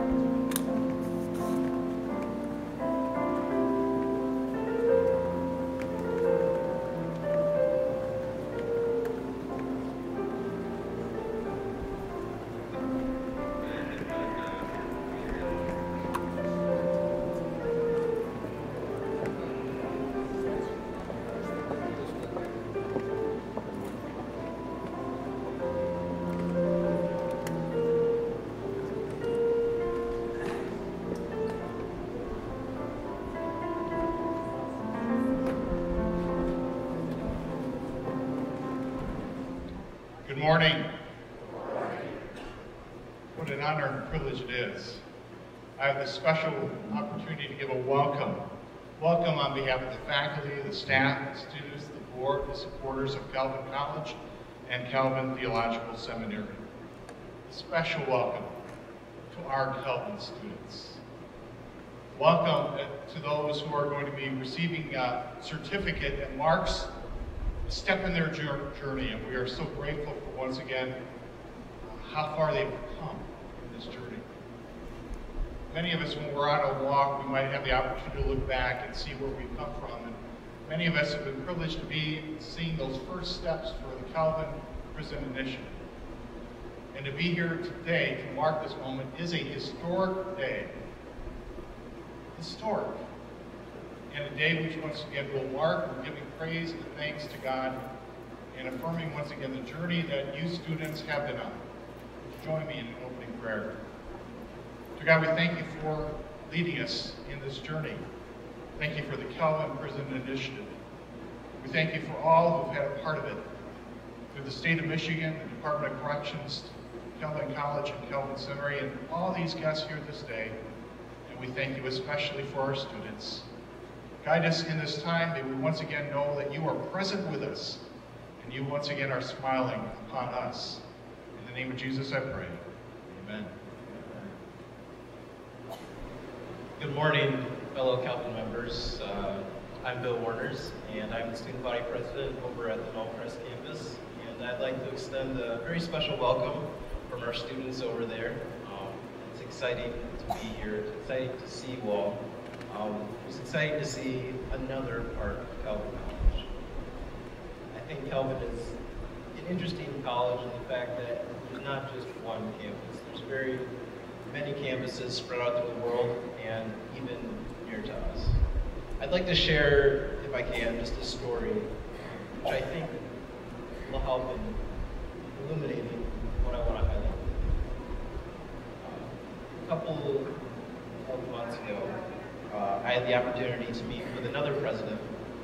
Good morning. What an honor and privilege it is. I have this special opportunity to give a welcome. Welcome on behalf of the faculty, the staff, the students, the board, the supporters of Calvin College and Calvin Theological Seminary. A special welcome to our Calvin students. Welcome to those who are going to be receiving a certificate that marks a step in their journey, and we are so grateful for, once again, how far they've come in this journey. Many of us, when we're on a walk, we might have the opportunity to look back and see where we've come from, and many of us have been privileged to be seeing those first steps for the Calvin Prison Initiative. And to be here today to mark this moment is a historic day. Historic. And a day which once again will mark, we're giving praise and thanks to God and affirming once again the journey that you students have been on. Join me in an opening prayer. Dear God, we thank you for leading us in this journey. Thank you for the Calvin Prison Initiative. We thank you for all who've had a part of it. Through the state of Michigan, the Department of Corrections, Calvin College and Calvin Seminary, and all these guests here this day. And we thank you especially for our students. Guide us in this time that we once again know that you are present with us and you once again are smiling upon us. In the name of Jesus I pray. Amen. Good morning, fellow Calvin members. I'm Bill Warners, and I'm the student body president over at the Northwest campus. And I'd like to extend a very special welcome from our students over there. It's exciting to be here. It's exciting to see you all. It's exciting to see another part of Calvin College. I think Calvin is an interesting college in the fact that there's not just one campus. There's very many campuses spread out through the world and even near to us. I'd like to share, if I can, just a story which I think will help in illuminating what I want to highlight. A couple of months ago, I had the opportunity to meet with another president,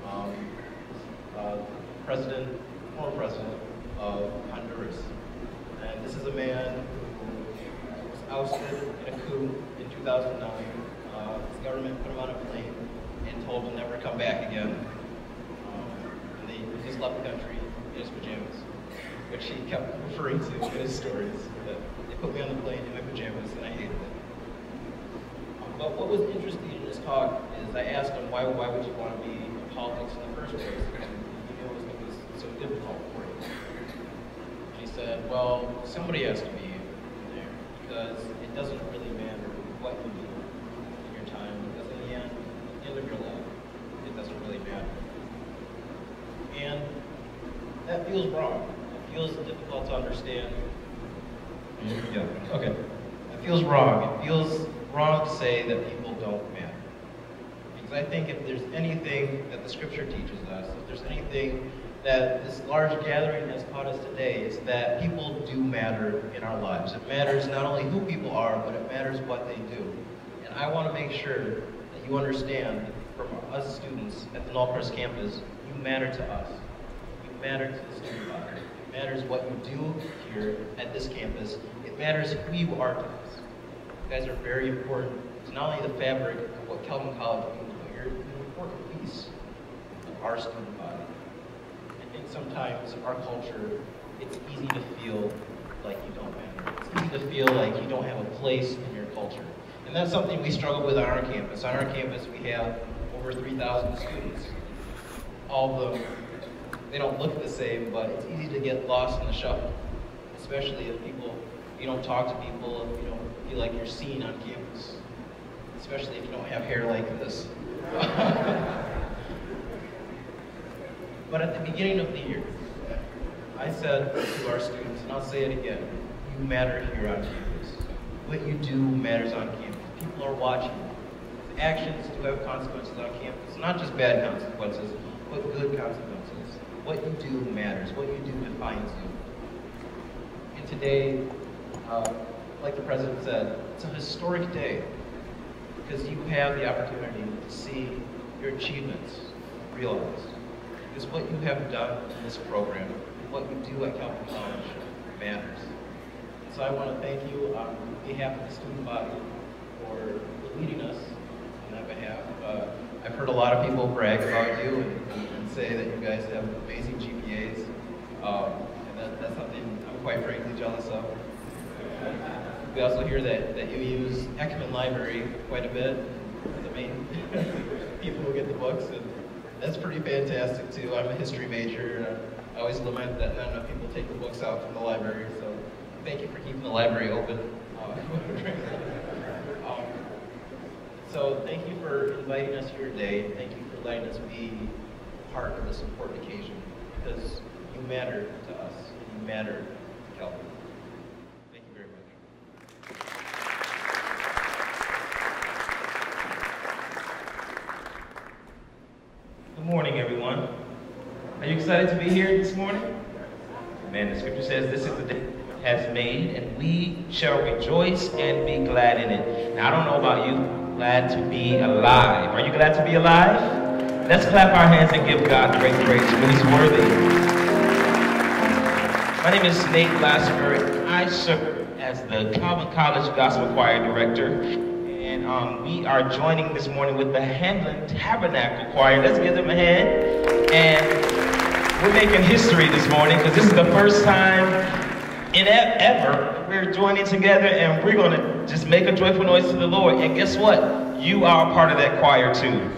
former president of Honduras. And this is a man who was ousted in a coup in 2009. His government put him on a plane and told him never to come back again. And he just left the country in his pajamas, which he kept referring to in his stories. That they put me on the plane in my pajamas and I hated it. But what was interesting in this talk is I asked him, why would you want to be in politics in the first place? And it was so difficult for you. He said, well, somebody has to be in there because it doesn't really matter what you do in your time, because in the end of your life, it doesn't really matter. And that feels wrong. It feels difficult to understand. Yeah, okay. It feels wrong. It feels wrong to say that people don't matter. Because I think if there's anything that the scripture teaches us, if there's anything that this large gathering has taught us today, is that people do matter in our lives. It matters not only who people are, but it matters what they do. And I want to make sure that you understand from us students at the Northwest campus, you matter to us. You matter to the student body. It matters what you do here at this campus. It matters who you are to us. You guys are very important to not only the fabric of what Calvin College means, but you're an important piece of our student body. I think sometimes our culture, it's easy to feel like you don't matter. It's easy to feel like you don't have a place in your culture. And that's something we struggle with on our campus. On our campus, we have over 3,000 students. All of them, they don't look the same, but it's easy to get lost in the shuffle, especially if people you don't talk to people, you don't feel like you're seen on campus, especially if you don't have hair like this. But at the beginning of the year, I said to our students, and I'll say it again, you matter here on campus. What you do matters on campus. People are watching. Actions do have consequences on campus, not just bad consequences, but good consequences. What you do matters. What you do defines you. And today, like the president said, it's a historic day because you have the opportunity to see your achievements realized. Because what you have done in this program, what you do at Calvin College matters. And so I want to thank you on behalf of the student body for leading us on that behalf. I've heard a lot of people brag about you and say that you guys have amazing GPAs. And that's something I'm quite frankly jealous of. We also hear that you use Ekman Library quite a bit, the main people who get the books, and that's pretty fantastic too. I'm a history major. I always lament that not enough people take the books out from the library, so thank you for keeping the library open. So thank you for inviting us here today. Thank you for letting us be part of this important occasion, because you matter to us, and you matter to Calvin. Thank you very much. Good morning, everyone. Are you excited to be here this morning? Man, the scripture says this is the day God has made, and we shall rejoice and be glad in it. Now, I don't know about you, I'm glad to be alive. Are you glad to be alive? Let's clap our hands and give God great praise, for He's worthy. My name is Nate Lasker. I serve as the Calvin College Gospel Choir Director. And we are joining this morning with the Hamlin Tabernacle Choir. Let's give them a hand. And we're making history this morning because this is the first time in ever we're joining together, and we're going to just make a joyful noise to the Lord. And guess what? You are a part of that choir too.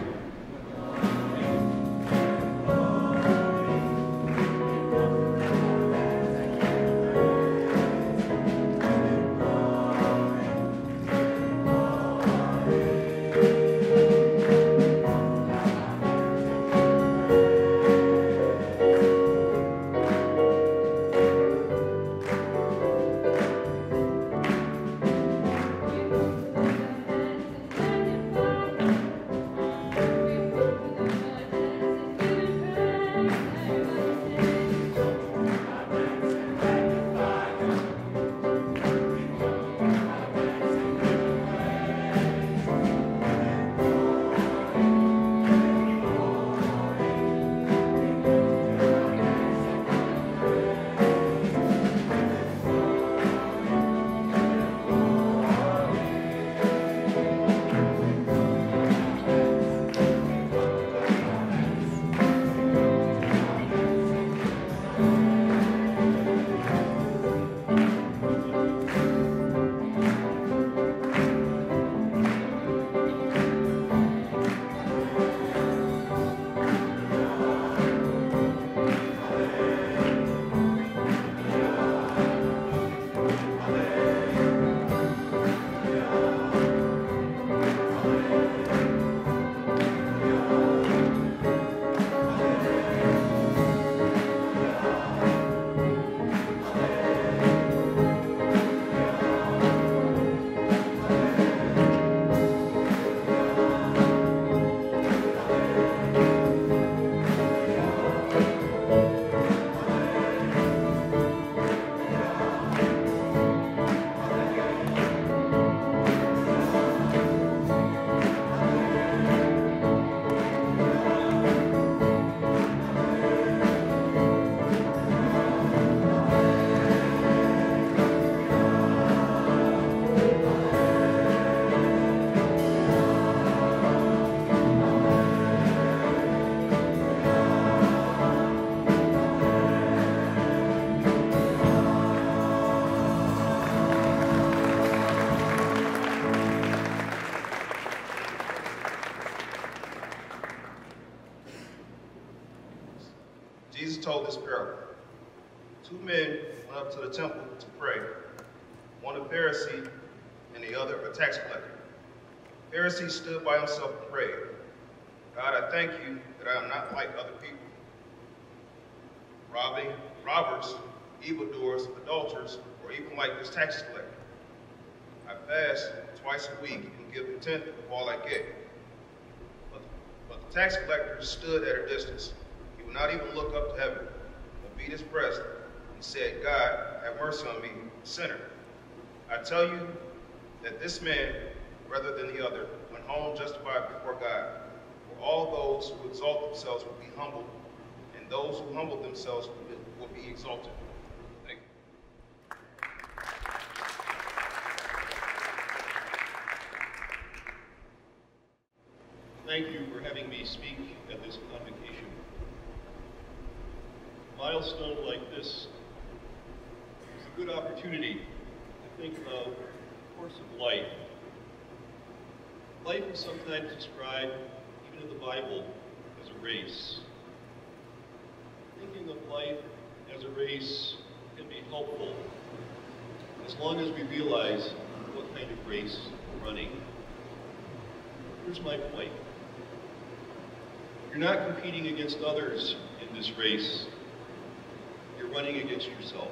Jesus told this parable. Two men went up to the temple to pray. one a Pharisee and the other a tax collector. The Pharisee stood by himself and prayed, God, I thank you that I am not like other people, robbers, evildoers, adulterers, or even like this tax collector. I fast twice a week and give a tenth of all I get. But the tax collector stood at a distance. He would not even look up to heaven, but beat his breast and said, God, have mercy on me, a sinner. I tell you that this man, rather than the other, went home justified before God. For all those who exalt themselves will be humbled, and those who humble themselves will be exalted. Thank you. Thank you for having me speak at this convocation. A milestone like this is a good opportunity to think about the course of life. Life is sometimes described, even in the Bible, as a race. Thinking of life as a race can be helpful as long as we realize what kind of race we're running. Here's my point. You're not competing against others in this race. You're running against yourself.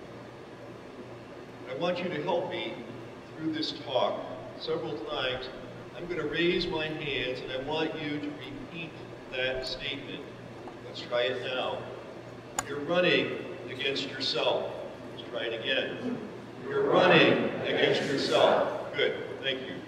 I want you to help me through this talk several times. I'm going to raise my hands and I want you to repeat that statement. Let's try it now. You're running against yourself. Let's try it again. You're running against yourself. Good, thank you.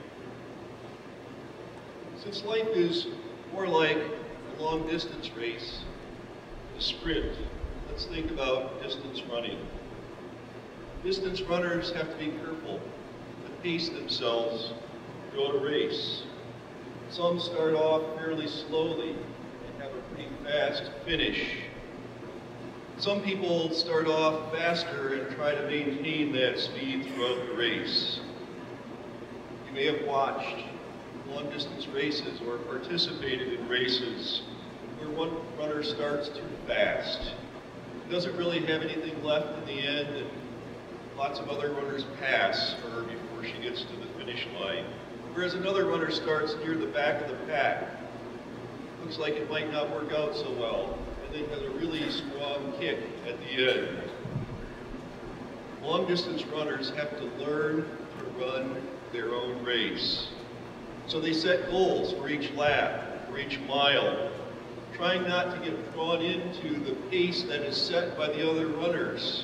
Since life is more like a long distance race, a sprint, let's think about distance running. Distance runners have to be careful to pace themselves throughout a race. Some start off fairly slowly and have a pretty fast finish. Some people start off faster and try to maintain that speed throughout the race. You may have watched long-distance races or participated in races where one runner starts too fast. Doesn't really have anything left in the end, and lots of other runners pass her before she gets to the finish line. Whereas another runner starts near the back of the pack. Looks like it might not work out so well, and then has a really strong kick at the end. Long-distance runners have to learn to run their own race. So they set goals for each lap, for each mile, trying not to get drawn into the pace that is set by the other runners.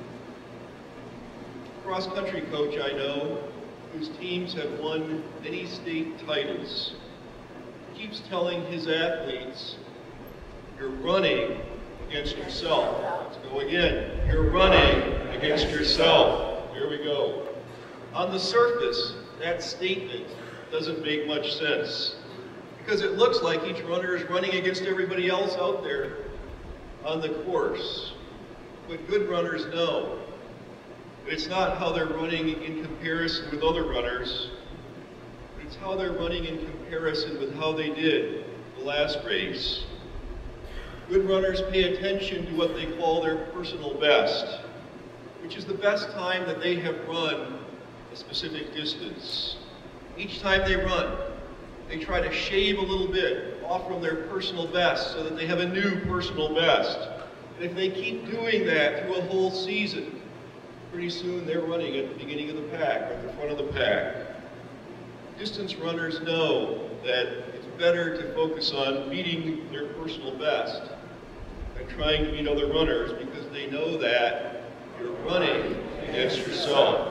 Cross-country coach I know, whose teams have won many state titles, keeps telling his athletes, you're running against yourself. Let's go again. You're running against yourself. Here we go. On the surface, that statement doesn't make much sense because it looks like each runner is running against everybody else out there on the course. But good runners know that it's not how they're running in comparison with other runners, but it's how they're running in comparison with how they did the last race. Good runners pay attention to what they call their personal best, which is the best time that they have run a specific distance. Each time they run, they try to shave a little bit off from their personal best so that they have a new personal best. And if they keep doing that through a whole season, pretty soon they're running at the beginning of the pack or at the front of the pack. Distance runners know that it's better to focus on beating their personal best than trying to beat other runners because they know that you're running against yourself.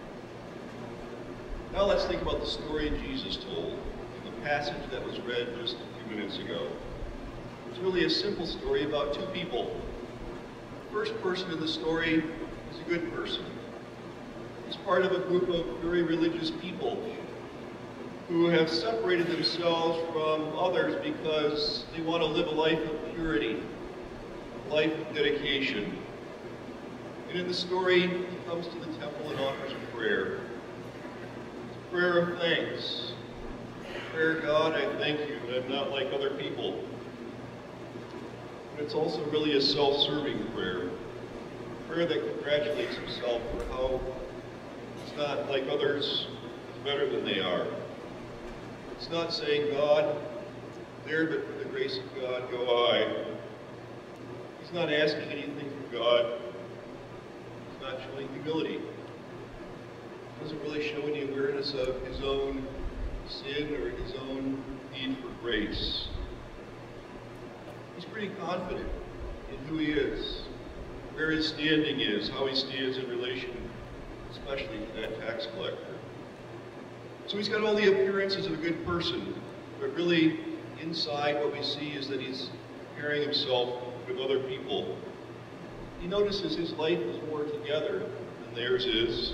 Now let's think about the story Jesus told in the passage that was read just a few minutes ago. It's really a simple story about two people. The first person in the story is a good person. He's part of a group of very religious people who have separated themselves from others because they want to live a life of purity, a life of dedication. And in the story, he comes to the temple and offers a prayer. Prayer of thanks. Prayer, God, I thank you that I'm not like other people. But it's also really a self-serving prayer. A prayer that congratulates himself for how It's not like others is better than they are. It's not saying, God, there but for the grace of God go I. He's not asking anything from God. He's not showing humility. He doesn't really show any awareness of his own sin or his own need for grace. He's pretty confident in who he is, where his standing is, how he stands in relation, especially to that tax collector. So he's got all the appearances of a good person, but really inside what we see is that he's comparing himself with other people. He notices his life is more together than theirs is.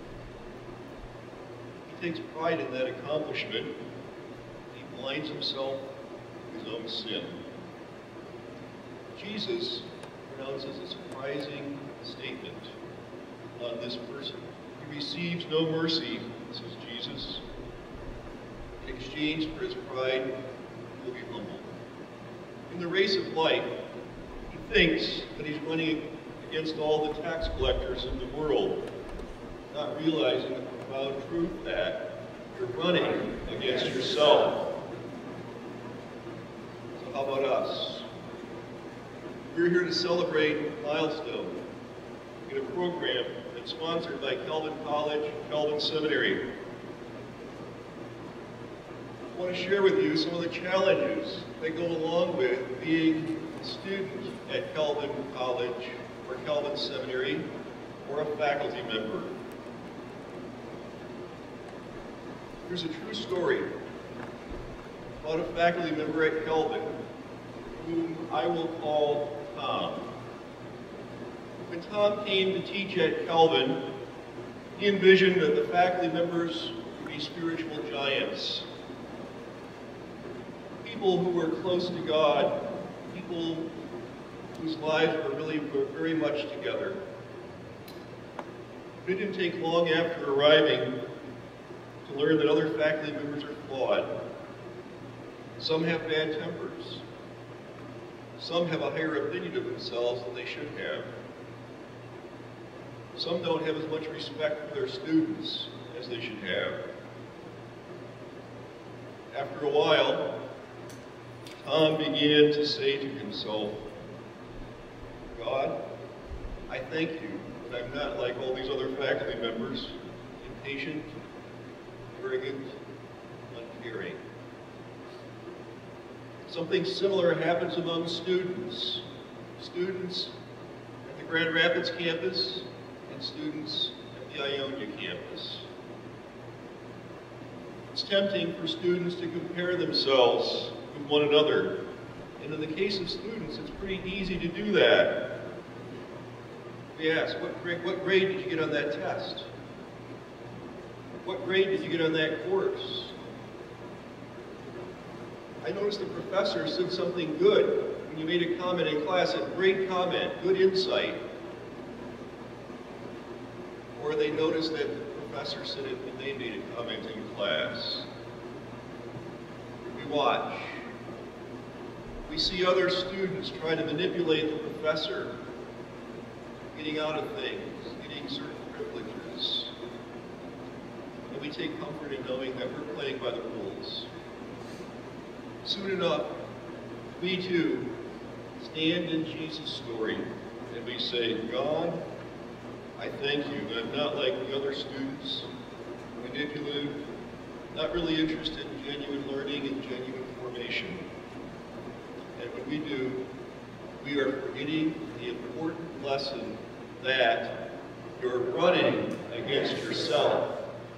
He takes pride in that accomplishment. He blinds himself with his own sin. Jesus pronounces a surprising statement on this person. He receives no mercy, says Jesus. In exchange for his pride, he will be humbled. In the race of life, he thinks that he's running against all the tax collectors in the world, not realizing the profound truth that you're running against yourself. So how about us? We're here to celebrate a milestone in a program that's sponsored by Calvin College and Calvin Seminary. I want to share with you some of the challenges that go along with being a student at Calvin College or Calvin Seminary or a faculty member. Here's a true story about a faculty member at Calvin whom I will call Tom. When Tom came to teach at Calvin, he envisioned that the faculty members would be spiritual giants. People who were close to God, people whose lives were really very much together. It didn't take long after arriving to learn that other faculty members are flawed. Some have bad tempers. Some have a higher opinion of themselves than they should have. Some don't have as much respect for their students as they should have. After a while, Tom began to say to himself, God, I thank you that I'm not like all these other faculty members, impatient, arrogant, uncaring. Something similar happens among students. Students at the Grand Rapids campus and students at the Ionia campus. It's tempting for students to compare themselves with one another. And in the case of students, it's pretty easy to do that. We ask, what grade did you get on that test? What grade did you get on that course? I noticed the professor said something good when you made a comment in class, a great comment, good insight. Or they noticed that the professor said it when they made a comment in class. We watch. We see other students try to manipulate the professor, getting out of things, getting certain privileges. And we take comfort in knowing that we're playing by the rules. Soon enough, we too stand in Jesus' story and we say, God, I thank you that I'm not like the other students, manipulative, not really interested in genuine learning and genuine formation. And when we do, we are forgetting the important lesson that you're running against yourself.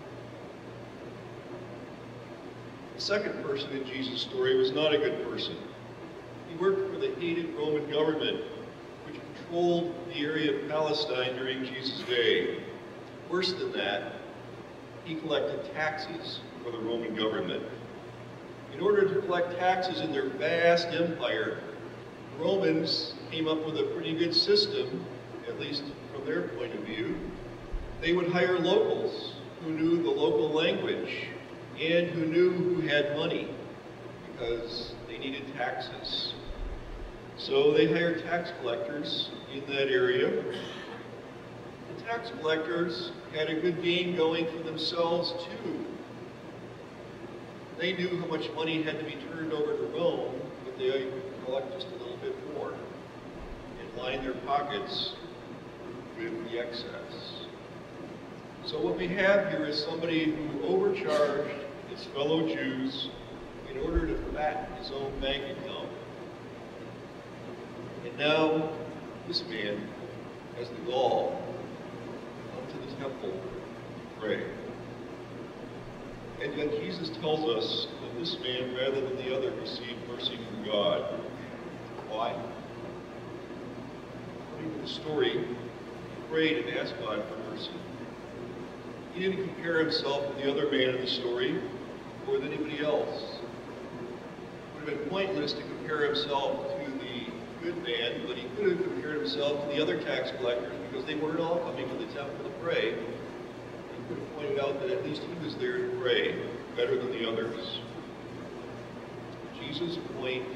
The second person in Jesus' story was not a good person. He worked for the hated Roman government, which controlled the area of Palestine during Jesus' day. Worse than that, he collected taxes for the Roman government. In order to collect taxes in their vast empire, the Romans came up with a pretty good system, at least from their point of view. They would hire locals who knew the local language and who knew who had money because they needed taxes. So they hired tax collectors in that area. The tax tax collectors had a good game going for themselves too. They knew how much money had to be turned over to Rome, but they could collect just a little bit more and line their pockets with the excess. So what we have here is somebody who overcharged his fellow Jews in order to fatten his own bank account. And now this man has the gall to come to the temple to pray. And yet Jesus tells us that this man, rather than the other, received mercy from God. Why? According to the story, he prayed and asked God for mercy. He didn't compare himself with the other man in the story or with anybody else. It would have been pointless to compare himself to the good man, but he could have compared himself to the other tax collectors because they weren't all coming to the temple to pray. He could have pointed out that at least he was there to pray better than the others. Jesus' point,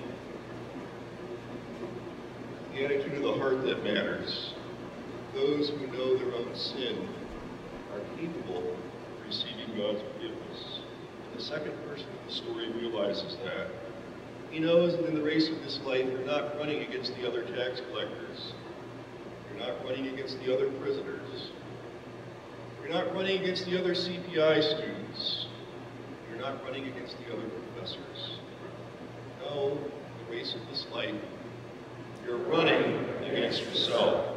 the attitude of the heart that matters. Those who know their own sin are capable of receiving God's forgiveness. And the second person in the story realizes that. He knows that in the race of this life, you're not running against the other tax collectors. You're not running against the other prisoners. You're not running against the other CPI students. You're not running against the other professors. No, in the race of this life, you're running against yourself.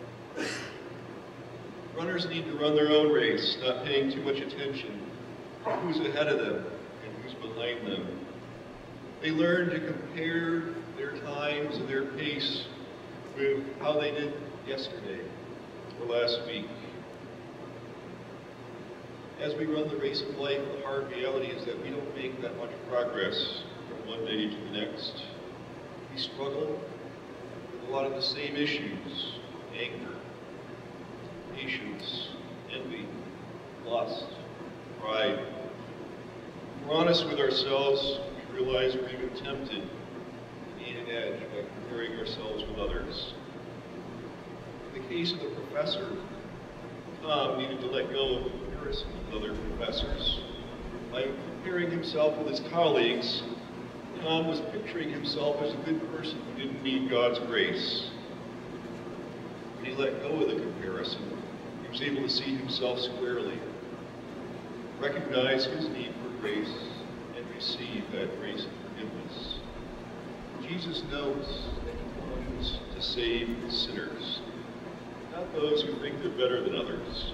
Runners need to run their own race, not paying too much attention to who's ahead of them and who's behind them. They learn to compare their times and their pace with how they did yesterday or last week. As we run the race of life, the hard reality is that we don't make that much progress from one day to the next. We struggle with a lot of the same issues: anger, patience, envy, lust, pride. If we're honest with ourselves, we realize we're even tempted to gain an edge by comparing ourselves with others. In the case of the professor, Tom needed to let go of comparison with other professors. By comparing himself with his colleagues, Tom was picturing himself as a good person who didn't need God's grace. When he let go of the comparison, he was able to see himself squarely, recognize his need for grace, and receive that grace and forgiveness. Jesus knows that he comes to save sinners, not those who think they're better than others.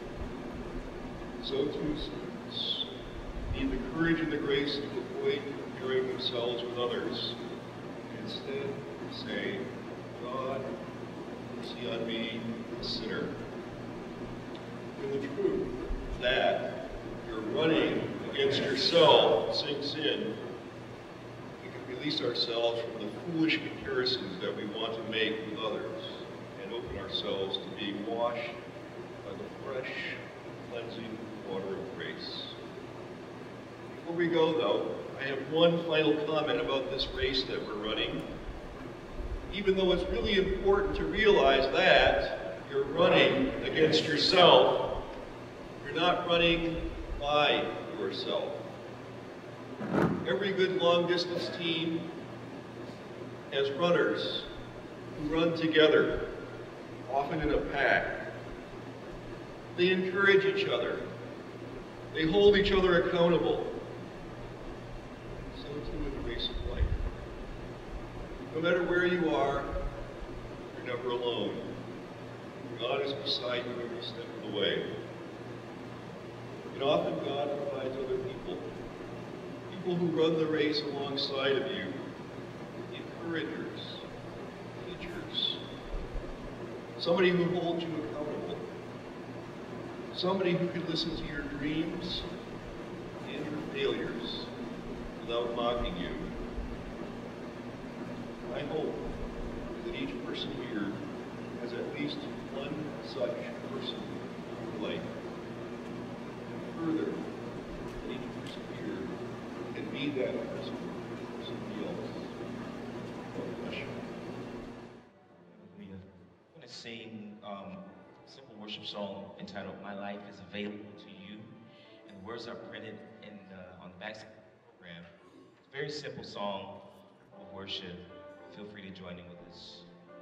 So too, students need the courage and the grace to avoid comparing themselves with others, and instead say, God, mercy on me, a sinner. When the truth that you're running against yourself sinks in, we can release ourselves from the foolish comparisons that we want to make with others and open ourselves to being washed by the fresh, cleansing water of grace. Before we go, though, I have one final comment about this race that we're running. Even though it's really important to realize that you're running against yourself, you're not running by yourself. Every good long-distance team has runners who run together, often in a pack. They encourage each other. They hold each other accountable. So too in the race of life. No matter where you are, you're never alone. God is beside you every step of the way. And often God provides other people. People who run the race alongside of you. Encouragers, teachers. Somebody who holds you accountable. Somebody who can listen to your dreams and your failures without mocking you. I hope that each person here has at least one such person in their life. And further, that each person here can be that person for somebody else. God bless you. I'm going to sing simple worship song entitled "My Life Is Available to You," and the words are printed on the back of the program. It's a very simple song of worship. Feel free to join in with us.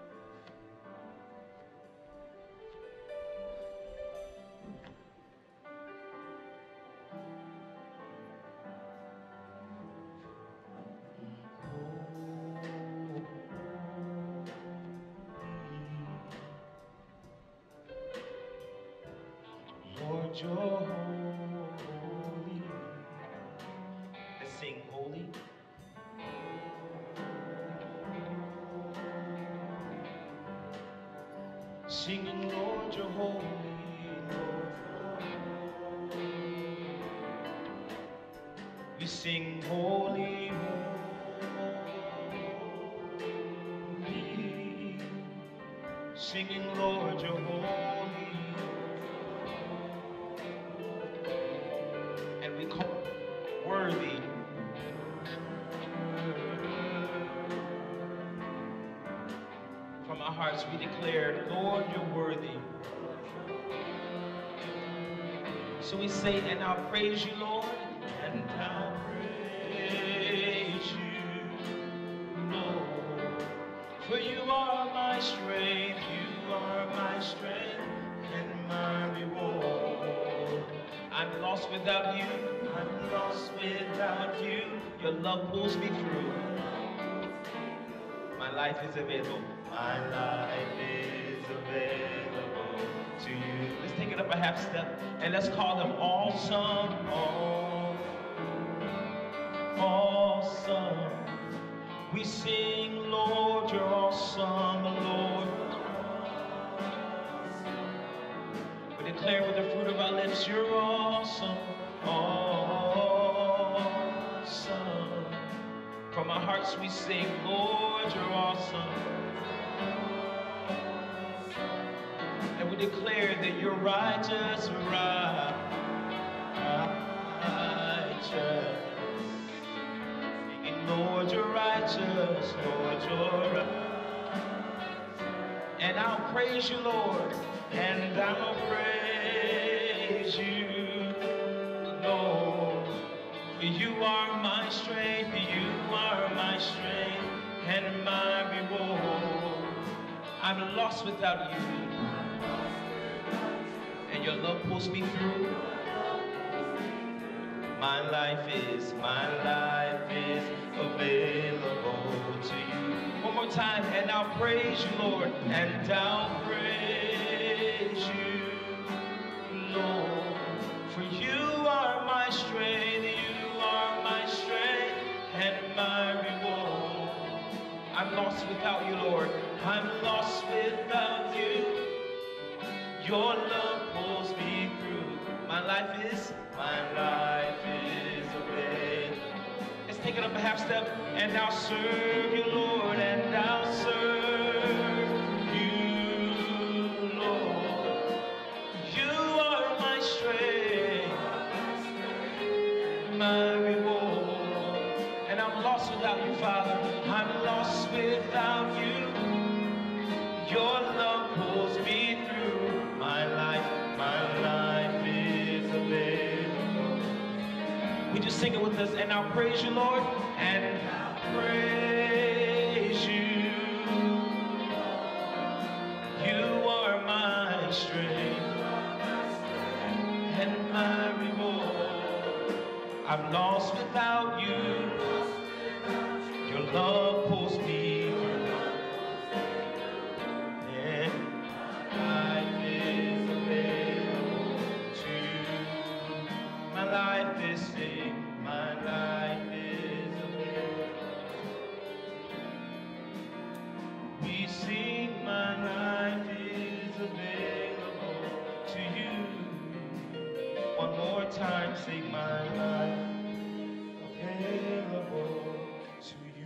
Lord, you're holy. Let's sing holy. Singing, Lord, you're holy, Lord. We sing holy, holy. Singing, Lord, you're holy. And we call worthy. From our hearts we declare, Lord, you're worthy. So we say, and I'll praise you, Lord, and I'll praise you, Lord. For you are my strength, you are my strength and my reward. I'm lost without you, I'm lost without you. Your love pulls me through. My life is available. My life is available to you. Let's take it up a half step and let's call them awesome. Awesome. We sing, Lord, you're awesome, Lord. We declare with the fruit of our lips, you're awesome. Awesome. From our hearts we sing, Lord, you're awesome. And we declare that you're righteous, righteous. Singing, Lord, you're righteous, Lord, you're righteous. And I'll praise you, Lord, and I'll praise you, Lord. For you are my strength, you are my strength and my reward. I'm lost without you, and your love pulls me through. My life is available to you. One more time, and I'll praise you, Lord, and I'll praise you, Lord. For you are my strength, you are my strength and my reward. I'm lost without you, Lord. I'm lost without you. Your love pulls me through. My life is available. Let's take it up a half step, and I'll serve you, Lord, and I'll serve you, Lord. You are my strength, my reward. And I'm lost without you, Father. I'm lost without you. Your love pulls me through. My life is available. We just sing it with us, and I'll praise you, Lord, and I'll praise you. You are my strength and my reward. I'm lost without you. Your love pulls me through. And my life is available to you. My life is safe. My life is available. We sing, my life is available to you. One more time, sing, my life available to you.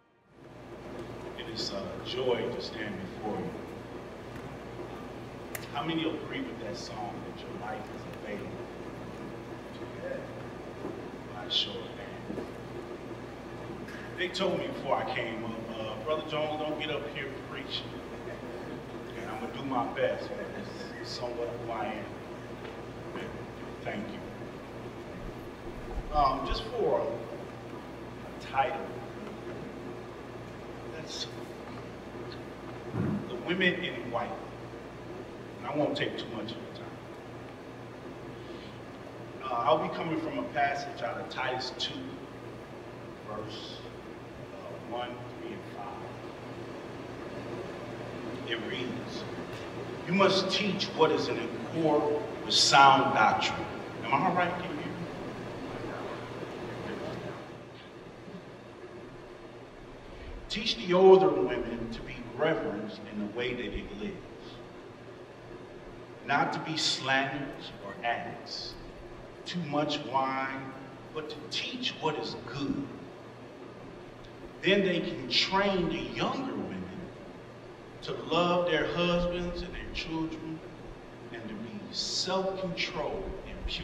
It is a joy to stand before you. How many agree with that song that your life is available? I'm not sure, man. They told me before I came up, Brother Jones, don't get up here preaching. And I'm going to do my best, man. It's somewhat of who I am. Thank you. Just for a title, that's The Women in White. And I won't take too much of your time. I'll be coming from a passage out of Titus 2, verse 1, 3, and 5. It reads, "You must teach what is in accord with sound doctrine." Am I all right? Can you hear me? Teach the older women to be reverent in the way that they live, not to be slanderers or addicts, too much wine, but to teach what is good. Then they can train the younger women to love their husbands and their children and to be self-controlled and pure.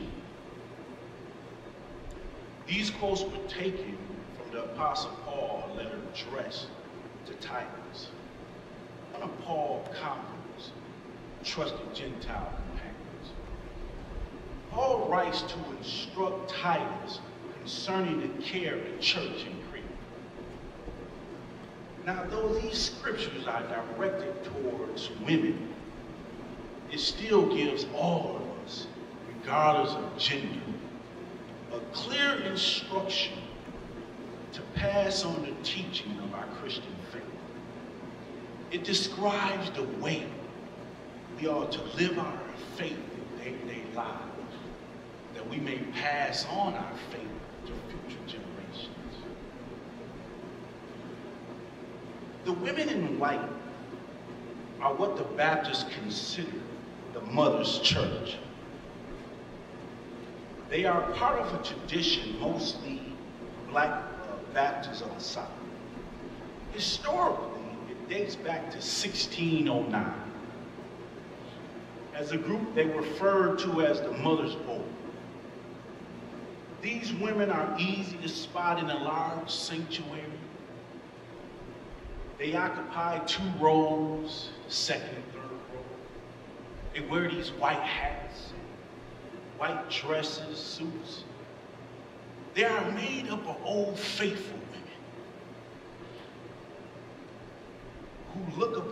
These quotes were taken from the Apostle Paul letter addressed to Titus, one of Paul's converts, trusted Gentile companions. Paul writes to instruct Titus concerning the care of the church in Crete. Now, though these scriptures are directed towards women, it still gives all of us, regardless of gender, a clear instruction to pass on the teaching of our Christian faith. It describes the way we are to live our faith in day-to-day lives, that we may pass on our faith to future generations. The women in white are what the Baptists consider the mother's church. They are part of a tradition, mostly black Baptists of the South. Historically, it dates back to 1609. As a group, they were referred to as the Mother's Board. These women are easy to spot in a large sanctuary. They occupy 2 rows, the second and third row. They wear these white hats, white dresses, suits. They are made up of old faithful women who look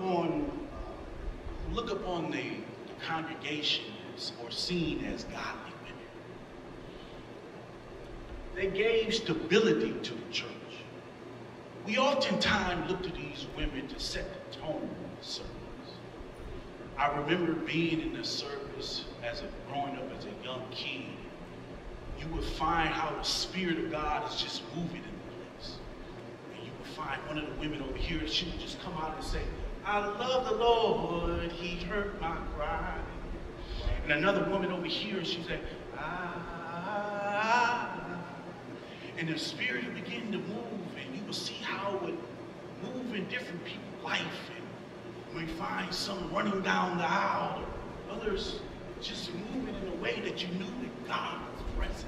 upon the congregation or seen as godly women. They gave stability to the church. We oftentimes look to these women to set the tone of the service. I remember being in the service growing up as a young kid. You would find how the Spirit of God is just moving in the place. And you would find one of the women over here, she would just come out and say, "I love the Lord, He heard my cry." And another woman over here, she said, "Ah." And the Spirit would begin to move, and you would see how it would move in different people's life. And we find some running down the aisle, or others just moving in a way that you knew that God was present.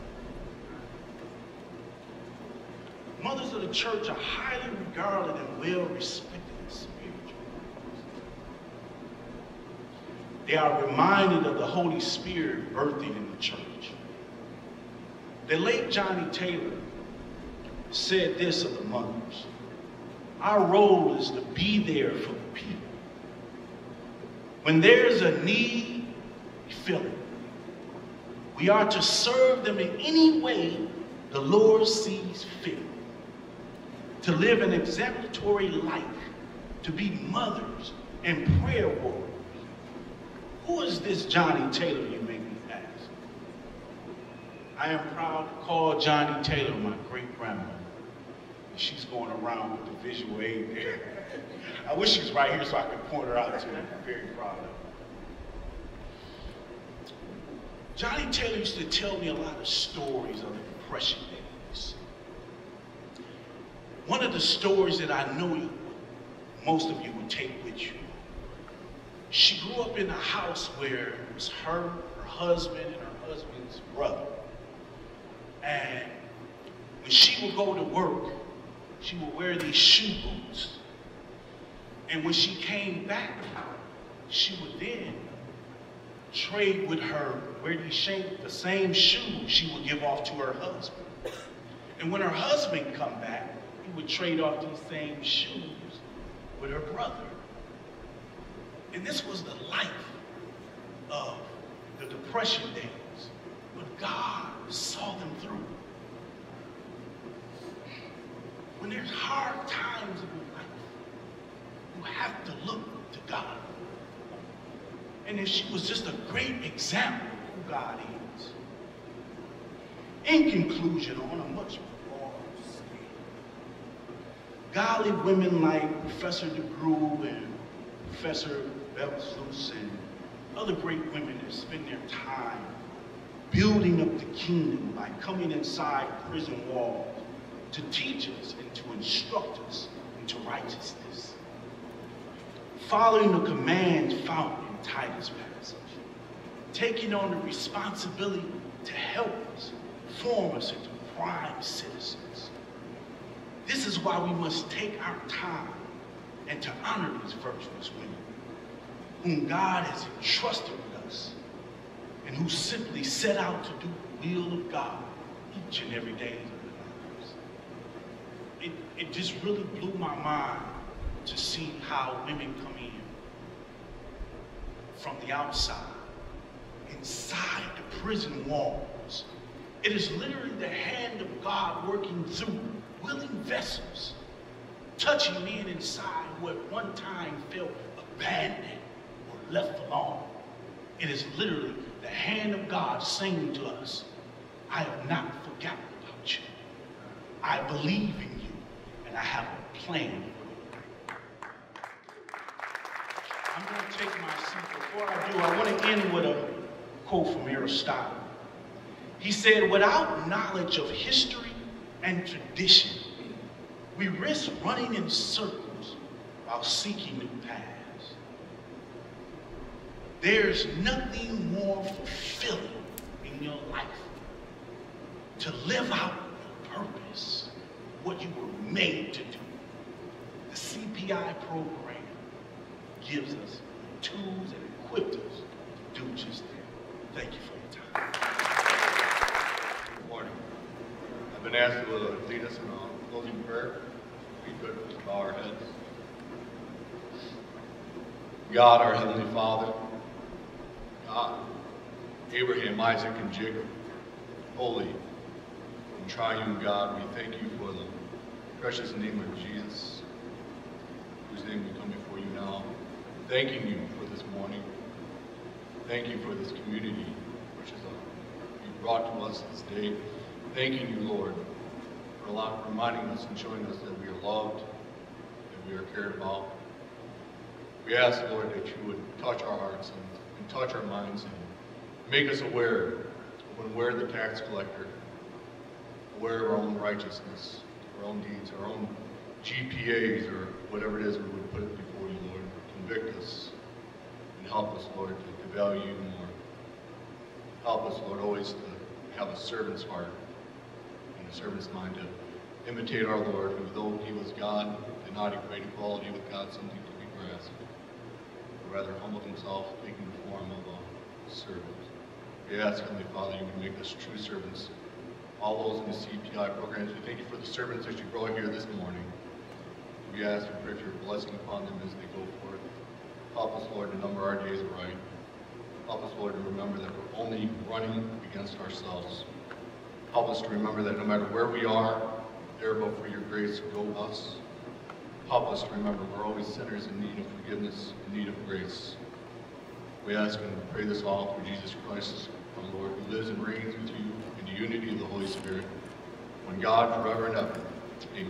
Mothers of the church are highly regarded and well respected as spiritual. They are reminded of the Holy Spirit birthing in the church. The late Johnny Taylor said this of the mothers: "Our role is to be there for the people. When there's a need, we fill it. We are to serve them in any way the Lord sees fit. To live an exemplary life, to be mothers and prayer warriors." Who is this Johnny Taylor, you may be asked? I am proud to call Johnny Taylor my great-grandmother. She's going around with the visual aid there. I wish she was right here so I could point her out to her. I'm very proud of her. Johnny Taylor used to tell me a lot of stories of the Depression days. One of the stories that I know most of you would take with you she grew up in a house where it was her husband, and her husband's brother. And when she would go to work, she would wear these shoe boots. And when she came back, she would then trade with her, wear the same shoes she would give off to her husband. And when her husband come back, he would trade off these same shoes with her brother. And this was the life of the Depression days, but God saw them through. When there's hard times in your life, you have to look to God. And if she was just a great example of who God is. In conclusion, on a much broader scale, godly women like Professor DeGroote and Professor Belslus and other great women that spend their time building up the kingdom by coming inside prison walls to teach us and to instruct us into righteousness. Following the commands found in Titus passage, taking on the responsibility to help us, form us into prime citizens. This is why we must take our time and to honor these virtuous women, whom God has entrusted with us, and who simply set out to do the will of God each and every day of their lives. It just really blew my mind to see how women come in from the outside, inside the prison walls. It is literally the hand of God working through willing vessels, touching men inside who at one time felt abandoned or left alone. It is literally the hand of God saying to us, I have not forgotten about you. I believe in you, and I have a plan for you. I'm going to take my seat. Before I do, I want to end with a quote from Aristotle. He said, without knowledge of history and tradition, we risk running in circles while seeking new paths. There's nothing more fulfilling in your life to live out your purpose, what you were made to do. The CPI program gives us the tools and equips us to do just that. Thank you for your time. Good morning. I've been asked to lead us in a closing prayer. We could just bow our heads. God, our Heavenly Father, God, Abraham, Isaac, and Jacob, holy and triune God, we thank you for the precious name of Jesus, whose name we come before you now, thanking you for this morning. Thank you for this community, which is you brought to us this day. Thanking you, Lord, for reminding us and showing us that we are loved, that we are cared about. We ask, Lord, that you would touch our hearts and touch our minds and make us aware when we're the tax collector, aware of our own righteousness, our own deeds, our own GPAs, or whatever it is we would put it before you, Lord. Convict us and help us, Lord, to value you more. Help us, Lord, always to have a servant's heart and a servant's mind to imitate our Lord, who, though he was God, did not equate equality with God something to be grasped, but rather humbled himself, taking the form of a servant. We ask, Heavenly Father, you would make us true servants, all those in the CPI programs. We thank you for the servants that you brought here this morning. We ask and pray for your blessing upon them as they go forth. Help us, Lord, to number our days right. Help us, Lord, to remember that we're only running against ourselves. Help us to remember that no matter where we are, there but for your grace go us. Help us to remember we're always sinners in need of forgiveness, in need of grace. We ask and pray this all through Jesus Christ, our Lord, who lives and reigns with you in the unity of the Holy Spirit, one God forever and ever. Amen.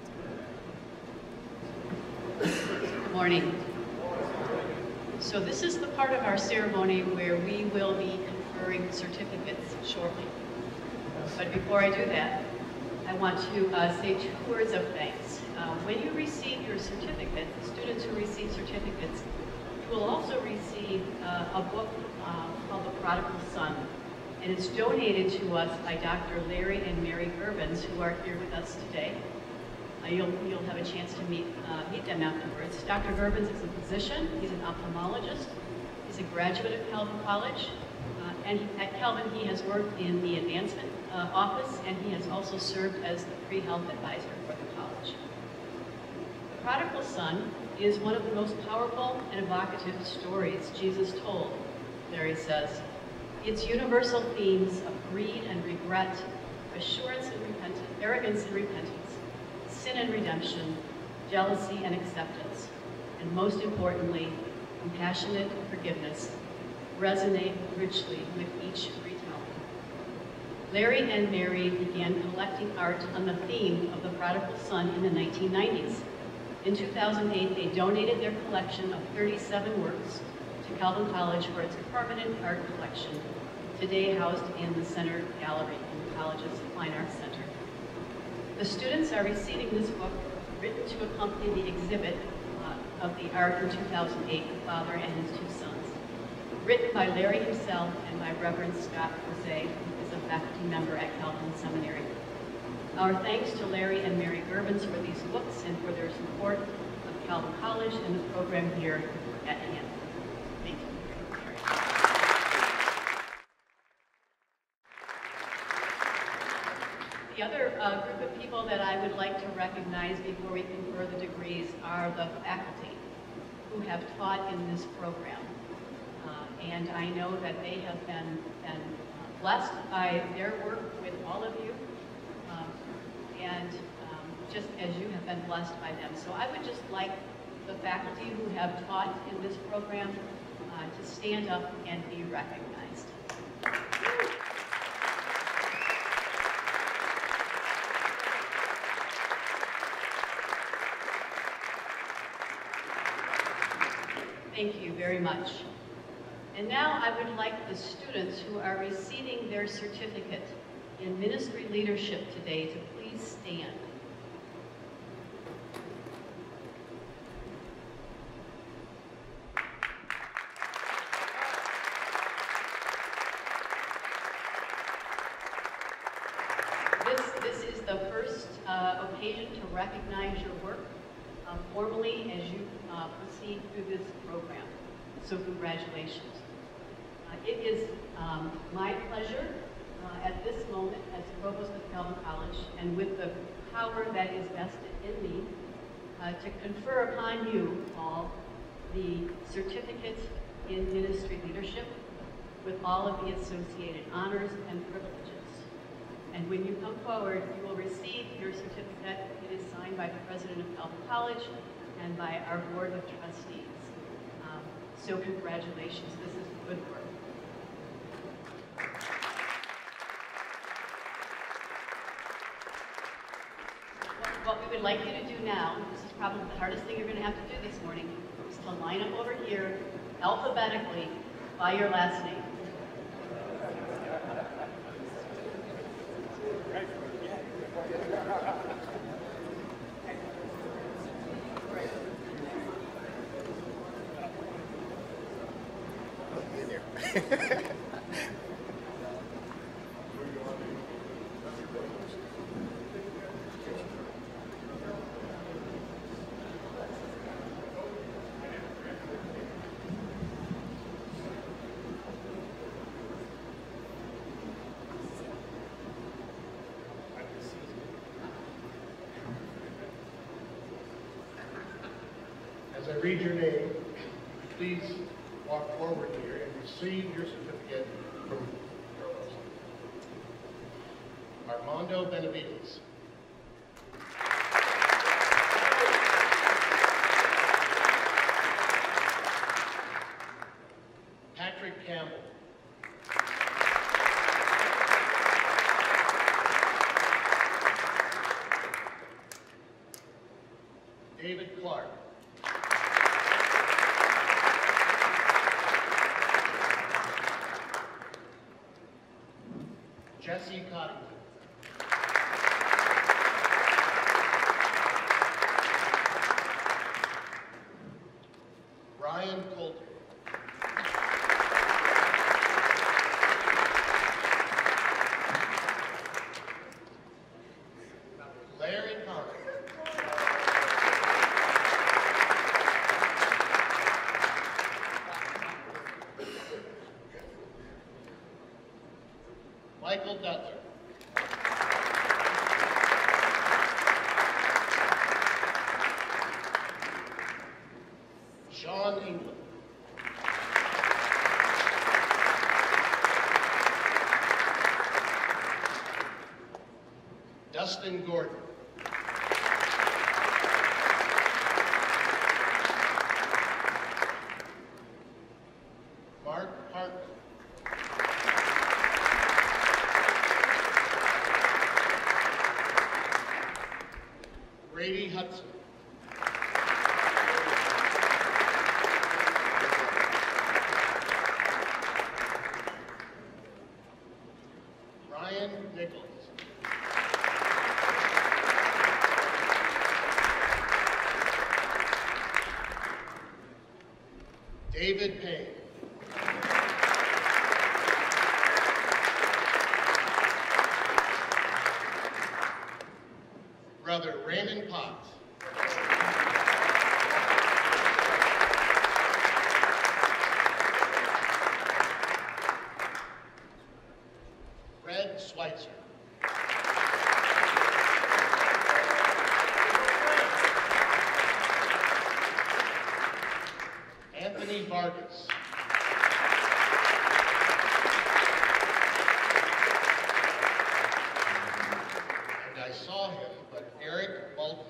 Good morning. So this is the part of our ceremony where we will be conferring certificates shortly. But before I do that, I want to say 2 words of thanks. When you receive your certificate, the students who receive certificates, You will also receive a book called The Prodigal Son, and it's donated to us by Dr. Larry and Mary Gerbins, who are here with us today. You'll have a chance to meet them afterwards. Dr. Gerbins is a physician. He's an ophthalmologist. He's a graduate of Calvin College. And at Calvin, he has worked in the advancement office, and he has also served as the pre-health advisor for the college. The Prodigal Son is one of the most powerful and evocative stories Jesus told, Larry says. Its universal themes of greed and regret, assurance and repentance, arrogance and repentance, sin and redemption, jealousy and acceptance, and most importantly, compassionate forgiveness, resonate richly with each retelling. Larry and Mary began collecting art on the theme of the Prodigal Son in the 1990s. In 2008, they donated their collection of 37 works to Calvin College for its permanent art collection, today housed in the Center Gallery in the college's Fine Arts Center. The students are receiving this book written to accompany the exhibit of the art in 2008, The Father and His Two Sons, written by Larry himself and by Reverend Scott Jose, who is a faculty member at Calvin Seminary. Our thanks to Larry and Mary Gerbins for these books and for their support of Calvin College and the program here at hand. Thank you. The other group of people that I would like to recognize before we confer the degrees are the faculty who have taught in this program. And I know that they have been blessed by their work with all of you, just as you have been blessed by them. So I would just like the faculty who have taught in this program to stand up and be recognized. Thank you very much. And now I would like the students who are receiving their certificate in ministry leadership today to please stand. This is the first occasion to recognize your work formally as you proceed through this program. So congratulations. It is my pleasure at this moment as Provost of Calvin College, and with the power that is vested in me, to confer upon you all the certificate in ministry leadership with all of the associated honors and privileges. And when you come forward, you will receive your certificate. It is signed by the President of Calvin College and by our Board of Trustees. So congratulations, this is good work. What we would like you to do now, this is probably the hardest thing you're going to have to do this morning, is to line up over here alphabetically by your last name. As I read your name, please walk forward here and receive your certificate from Provost. Armando Benavides. Patrick Campbell. David Clark. Jesse Coddington. Brian Coulter. Michael Detler. Sean England. Dustin Gordon. Mark Hartman. Brady Hudson. Ryan Nichols. David Payne. Brother Raymond Potts. Fred Schweitzer. Anthony Vargas. And I saw him, but Eric Baltazar.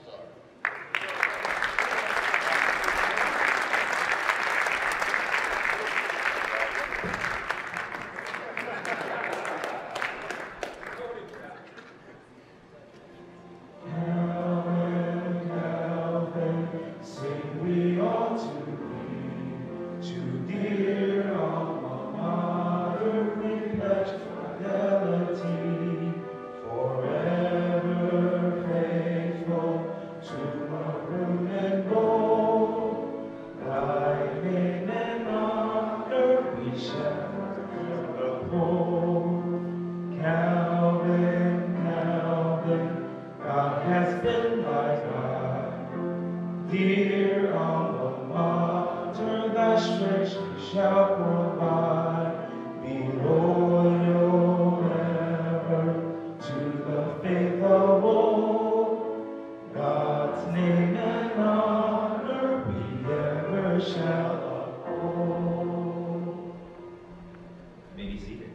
Dear alma mater, thy strength shall provide. Be loyal ever to the faith of old. God's name and honor we ever shall uphold. You may be seated.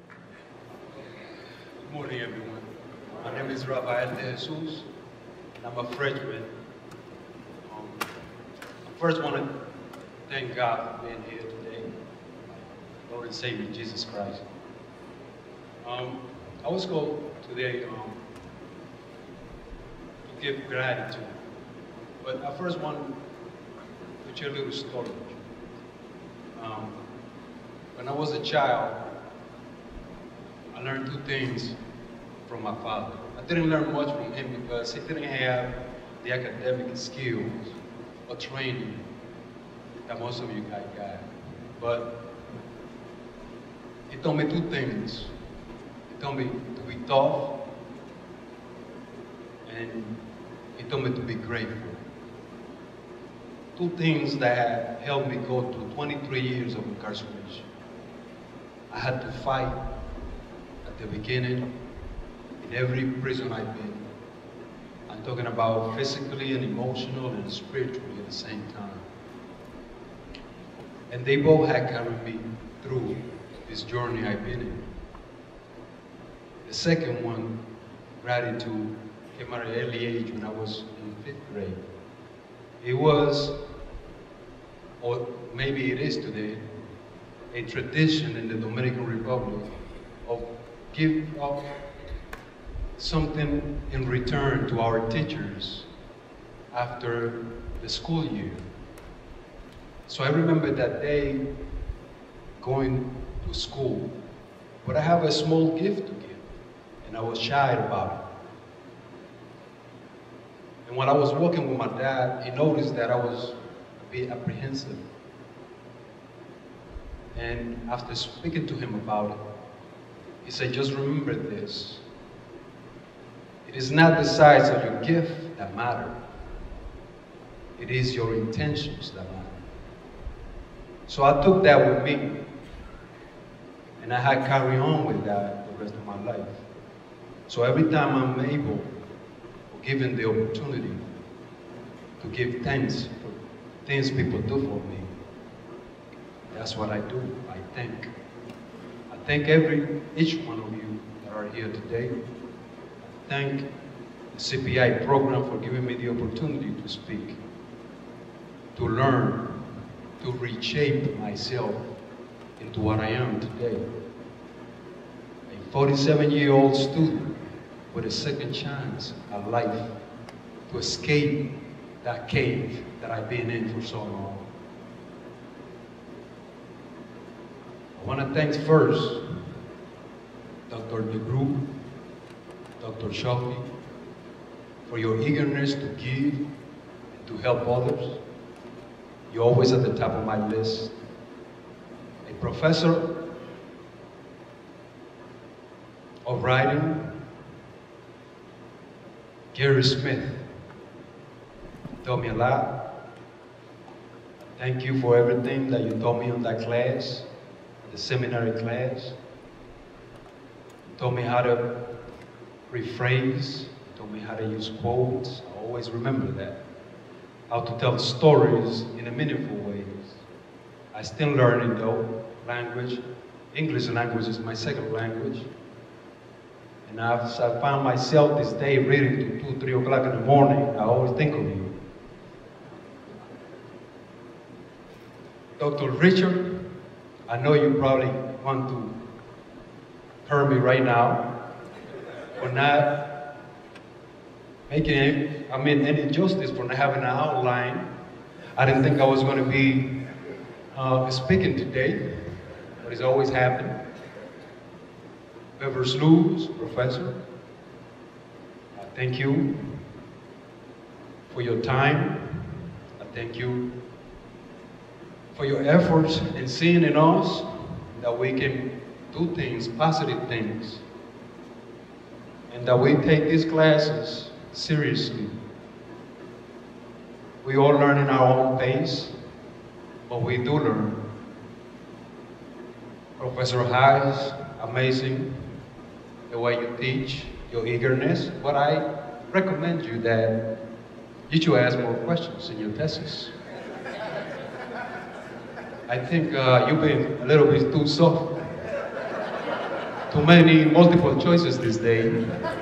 Good morning, everyone. My name is Rabbi De Jesus, and I'm a freshman. I first want to thank God for being here today, Lord and Savior Jesus Christ. I was called today to give gratitude, but I first want to share a little story. When I was a child, I learned two things from my father. I didn't learn much from him because he didn't have the academic skills or training that most of you guys got. But he told me two things. He told me to be tough, and he told me to be grateful. Two things that helped me go through 23 years of incarceration. I had to fight at the beginning in every prison I've been. I'm talking about physically and emotional and spiritually at the same time. And they both had carried me through this journey I've been in. The second one, gratitude, came at an early age when I was in 5th grade. It was, or maybe it is today, a tradition in the Dominican Republic of give up something in return to our teachers after the school year. So I remember that day going to school, but I have a small gift to give, and I was shy about it. And when I was walking with my dad, he noticed that I was a bit apprehensive. And after speaking to him about it, he said, just remember this. It is not the size of your gift that matter. It is your intentions that matter. So I took that with me. And I had carry on with that the rest of my life. So every time I'm able, or given the opportunity to give thanks for things people do for me, that's what I do. I thank. I thank each one of you that are here today. I thank the CPI program for giving me the opportunity to speak, to learn, to reshape myself into what I am today. A 47-year-old student with a second chance at life to escape that cave that I've been in for so long. I want to thank first Dr. DeGroot, Dr. Shafi, for your eagerness to give and to help others. You're always at the top of my list. A professor of writing, Gary Smith, taught me a lot. Thank you for everything that you taught me on that class, the seminary class. You taught me how to rephrase, you taught me how to use quotes. I always remember that. How to tell stories in a meaningful ways. I still learning though, language. English language is my second language. And as I found myself this day reading to 2, 3 o'clock in the morning, I always think of you. Dr. Richard, I know you probably want to hurt me right now for not making any justice, for not having an outline. I didn't think I was going to be speaking today, but it's always happened. Bever's Lewis, professor, I thank you for your time. I thank you for your efforts in seeing in us that we can do things, positive things, and that we take these classes seriously. We all learn in our own pace, but we do learn. Professor Hayes, amazing the way you teach, your eagerness, but I recommend you that you should ask more questions in your thesis. I think you've been a little bit too soft. Too many multiple choices this day.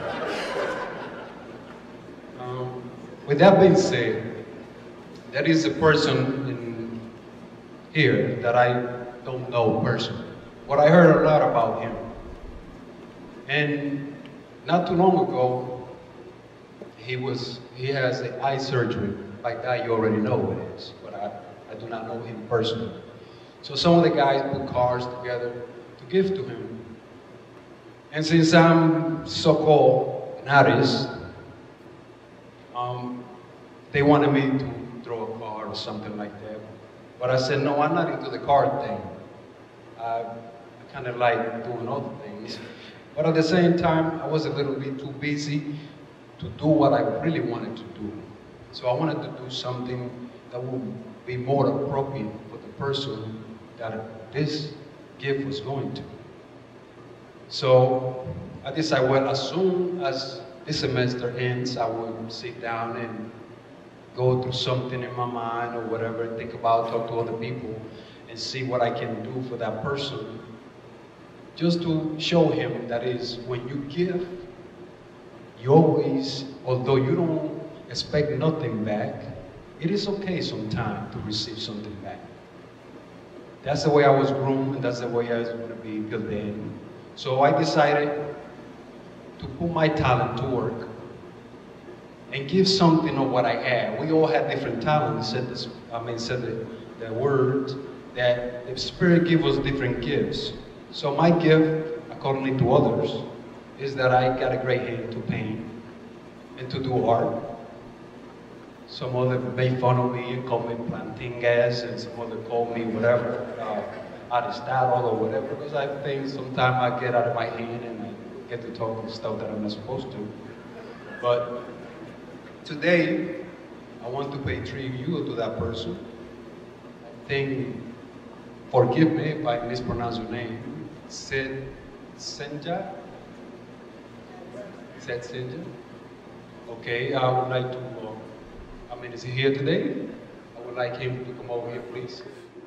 With that being said, there is a person in here that I don't know personally, but I heard a lot about him. And not too long ago, he has an eye surgery. By that you already know who it is, but I do not know him personally. So some of the guys put cards together to give to him. And since I'm so-called an artist, they wanted me to draw a card or something like that. But I said, no, I'm not into the card thing. I kind of like doing other things. But at the same time, I was a little bit too busy to do what I really wanted to do. So I wanted to do something that would be more appropriate for the person that this gift was going to. So I decided, well, as soon as this semester ends, I will sit down and go through something in my mind or whatever, think about, talk to other people, and see what I can do for that person. Just to show him that is, when you give, you always, although you don't expect nothing back, it is okay sometimes to receive something back. That's the way I was groomed, and that's the way I was going to be built in. So I decided to put my talent to work and give something of what I had. We all had different talents, said the word that the Spirit gives us different gifts. So my gift, according to others, is that I got a great hand to paint and to do art. Some other made fun of me and called me plantingas, and some other called me whatever, Aristotle or whatever, because I think sometimes I get out of my hand and I get to talk about stuff that I'm not supposed to. But today, I want to pay tribute to that person. I think, forgive me if I mispronounce your name, Senja? Is that Senja? Okay, I would like to, is he here today? I would like him to come over here, please.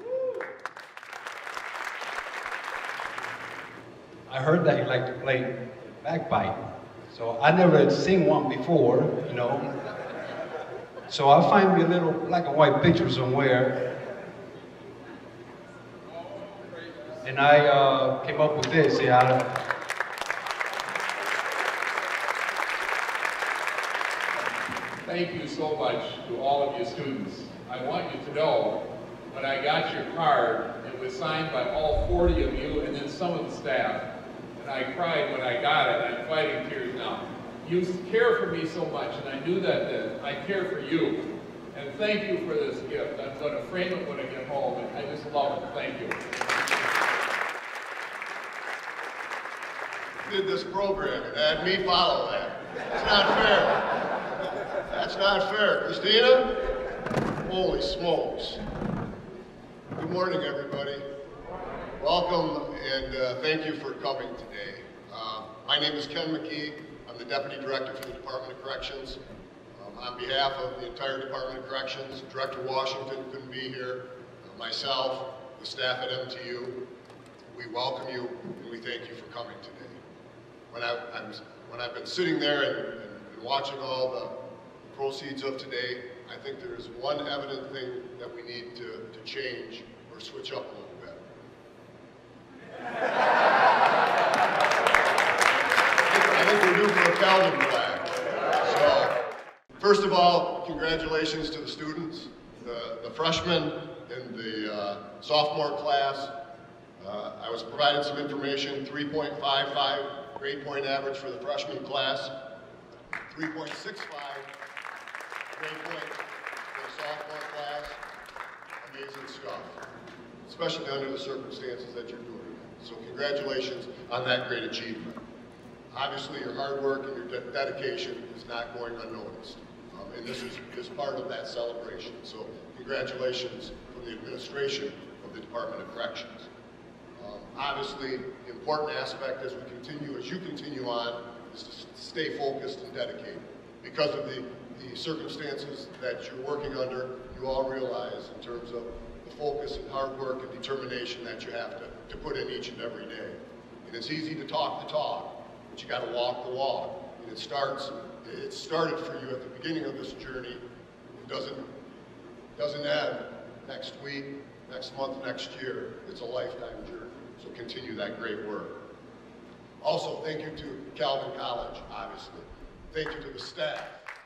I heard that he liked to play bagpipe. So I never seen one before, you know. So I'll find me a little black and white picture somewhere. And I came up with this. Thank you so much to all of you students. I want you to know, when I got your card, it was signed by all 40 of you and then some of the staff. And I cried when I got it. I'm fighting tears now. You care for me so much, and I knew that then. I care for you. And thank you for this gift. I'm going to frame it when I get home, and I just love it. Thank you. Did this program and had me follow that. It's not fair. That's not fair. Christina? Holy smokes. Good morning, everybody. Welcome, and thank you for coming today. My name is Ken McKee. I'm the Deputy Director for the Department of Corrections. On behalf of the entire Department of Corrections, Director Washington couldn't be here, myself, the staff at MTU, we welcome you and we thank you for coming today. When I've been sitting there and watching all the proceeds of today, I think there is one evident thing that we need to change or switch up a little bit. I think we're due for a Calvin flag. So, first of all, congratulations to the students, the freshmen and the sophomore class. I was provided some information, 3.55 grade point average for the freshman class, 3.65 grade point for the sophomore class. Amazing stuff, especially under the circumstances that you're doing. So congratulations on that great achievement. Obviously, your hard work and your dedication is not going unnoticed. And this is part of that celebration. So congratulations from the administration of the Department of Corrections. Obviously, the important aspect as you continue on, is to stay focused and dedicated. Because of the circumstances that you're working under, you all realize in terms of the focus and hard work and determination that you have to put in each and every day. And it's easy to talk the talk, but you got to walk the walk. And it started for you at the beginning of this journey. It doesn't end next week, next month, next year. It's a lifetime journey. So continue that great work. Also, thank you to Calvin College, obviously. Thank you to the staff.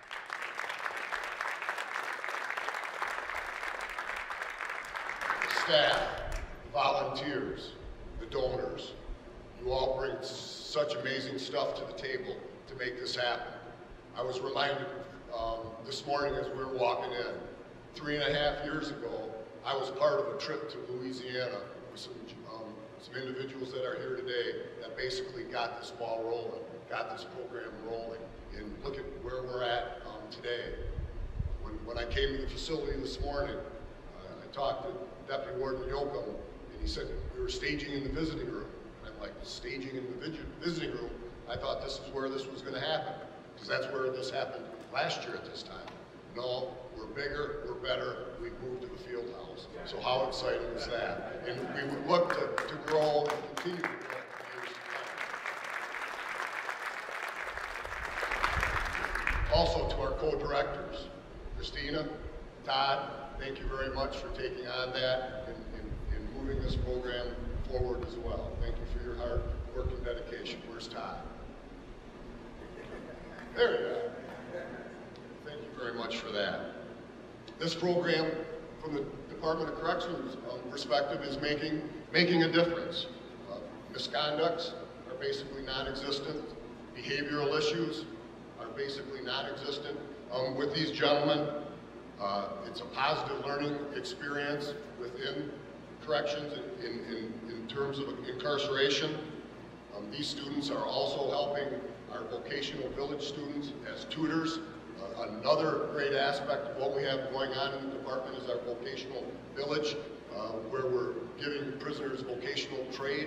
The staff, the volunteers, the donors. You all bring such amazing stuff to the table to make this happen. I was reminded this morning as we were walking in, 3.5 years ago, I was part of a trip to Louisiana with some individuals that are here today that basically got this ball rolling, got this program rolling, and look at where we're at today. When I came to the facility this morning, I talked to Deputy Warden Yoakum, and he said we were staging in the visiting room. And I'm like, staging in the visiting room? I thought this is where this was going to happen, because that's where this happened last year at this time. No, we're bigger, we're better, we've moved to the field house. So how exciting is that? And we would look to grow and continue to grow for years to come. Also to our co-directors, Christina, Todd, thank you very much for taking on that and moving this program forward as well. Thank you for your hard work and dedication. Where's Todd? There you are. Thank you very much for that. This program, from the Department of Corrections perspective, is making a difference. Misconducts are basically non-existent. Behavioral issues are basically non-existent. With these gentlemen, it's a positive learning experience within corrections in terms of incarceration. These students are also helping our vocational village students as tutors. Another great aspect of what we have going on in the department is our vocational village, where we're giving prisoners vocational trade,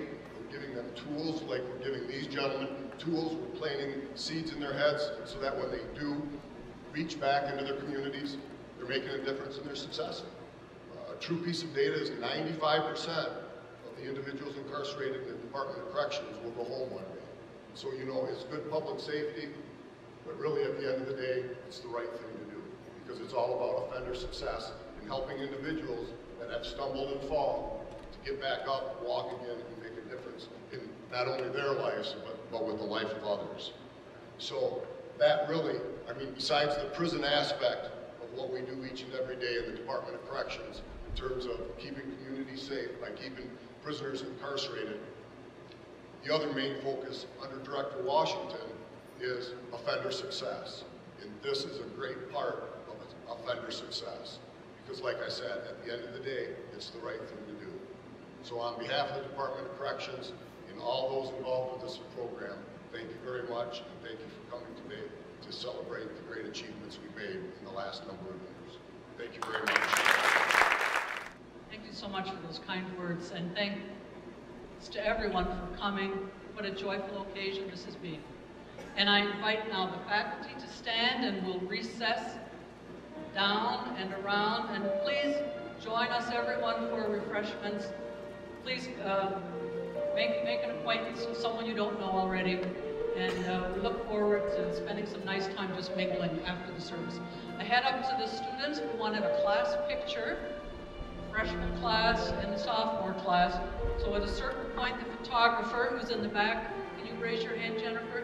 We're giving them tools like we're giving these gentlemen tools. We're planting seeds in their heads so that when they do reach back into their communities, they're making a difference and they're successful. A true piece of data is 95% of the individuals incarcerated in the Department of Corrections will go home one day. So, you know, it's good public safety, but really at the end of the day, it's the right thing to do because it's all about offender success and helping individuals that have stumbled and fallen to get back up, walk again, and make a difference in not only their lives, but with the life of others. So that really, I mean, besides the prison aspect of what we do each and every day in the Department of Corrections in terms of keeping communities safe by keeping prisoners incarcerated, the other main focus under Director Washington is offender success. And this is a great part of offender success. Because like I said, at the end of the day, it's the right thing to do. So on behalf of the Department of Corrections and all those involved with this program, thank you very much, and thank you for coming today to celebrate the great achievements we made in the last number of years. Thank you very much. Thank you so much for those kind words, and thanks to everyone for coming. What a joyful occasion this has been. And I invite now the faculty to stand, and we'll recess down and around, and please join us, everyone, for refreshments. Please make an acquaintance with someone you don't know already, and we look forward to spending some nice time just mingling after the service. I head up to the students. We want to have a class picture, freshman class and the sophomore class. So at a certain point, the photographer who's in the back, can you raise your hand, Jennifer?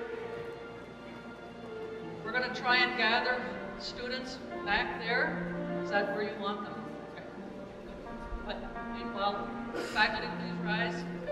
We're going to try and gather students back there. Is that where you want them? Okay. But meanwhile, faculty, please rise.